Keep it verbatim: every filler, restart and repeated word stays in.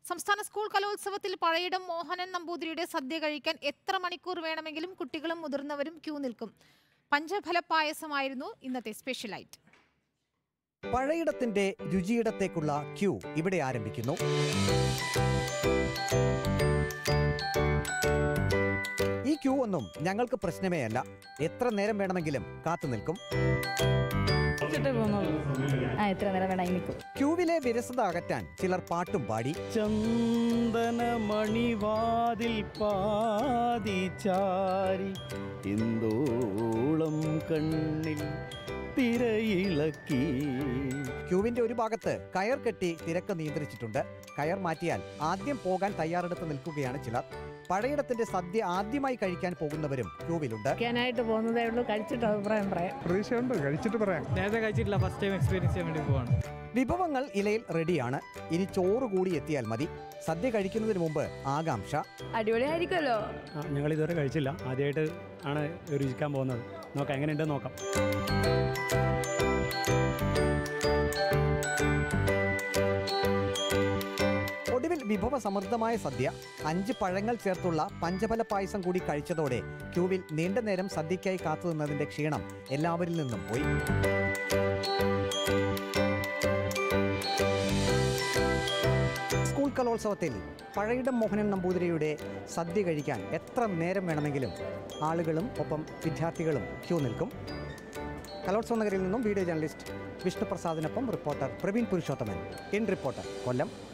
സംസ്ഥാന സ്കൂൾ കലോത്സവത്തിൽ പഴയിടം മോഹനൻ നമ്പൂതിരിയുടെ സദ്യ കഴിക്കാൻ എത്ര മണിക്കൂർ വേണമെങ്കിലും കുട്ടികളും മുതിർന്നവരും ക്യൂ നിൽക്കും. പഞ്ചഫല പായസമായിരുന്നു ഇന്നത്തെ സ്പെഷ്യൽ ഐറ്റം. പഴയിടത്തിന്റെ രുചിയിടത്തേക്കുള്ള ക്യൂ ഇവിടെ ആരംഭിക്കുന്നു. ഈ ക്യൂ ഒന്നും ഞങ്ങൾക്ക് പ്രശ്നമേ അല്ല. എത്ര നേരം വേണമെങ്കിലും കാത്തു നിൽക്കും. ക്യൂവിലെ വിരസത അകറ്റാൻ ചിലർ പാട്ടും പാടി. ചന്ദനമണിവാതിൽ പാതിചാരി എന്തോളം കണ്ണിൽ തിരയിളക്കി. ക്യൂവിന്റെ ഒരു ഭാഗത്ത് കയർ കെട്ടി തിരക്ക് നിയന്ത്രിച്ചിട്ടുണ്ട്. കയർ മാറ്റിയാൽ ആദ്യം പോകാൻ തയ്യാറെടുത്ത് നിൽക്കുകയാണ് ചിലർ. പഴയിടത്തിന്റെ സദ്യ ആദ്യമായി കഴിക്കാൻ പോകുന്നവരും ക്യൂവിലുണ്ട്. വിഭവങ്ങൾ ഇലയിൽ റെഡിയാണ്. ഇനി ചോറ് കൂടി എത്തിയാൽ മതി. സദ്യ കഴിക്കുന്നതിന് മുമ്പ് ആകാംക്ഷ. അടിപൊളിയായിരിക്കുമല്ലോ. ഞങ്ങൾ ഇതുവരെ കഴിച്ചില്ല, ആദ്യമായിട്ട് ആണ് രുചിക്കാൻ പോകുന്നത്. നോക്കാം എങ്ങനെയുണ്ടെന്ന് നോക്കാം. ഒടുവിൽ വിഭവ സമൃദ്ധമായ സദ്യ, അഞ്ച് പഴങ്ങൾ ചേർത്തുള്ള പഞ്ചഫല പായസം കൂടി കഴിച്ചതോടെ ക്യൂവിൽ നീണ്ട നേരം സദ്യയ്ക്കായി കാത്തുനിന്നതിന്റെ ക്ഷീണം എല്ലാവരിൽ നിന്നും പോയി. സ്കൂൾ കലോത്സവത്തിൽ പഴയിടം മോഹനൻ നമ്പൂതിരിയുടെ സദ്യ കഴിക്കാൻ എത്ര നേരം വേണമെങ്കിലും ആളുകളും ഒപ്പം വിദ്യാർത്ഥികളും ക്യൂ നിൽക്കും. കലോത്സവ നഗരിൽ നിന്നും വീഡിയോ ജേർണലിസ്റ്റ് വിഷ്ണുപ്രസാദിനൊപ്പം reporter Praveen Purushothaman. In reporter, Kollam.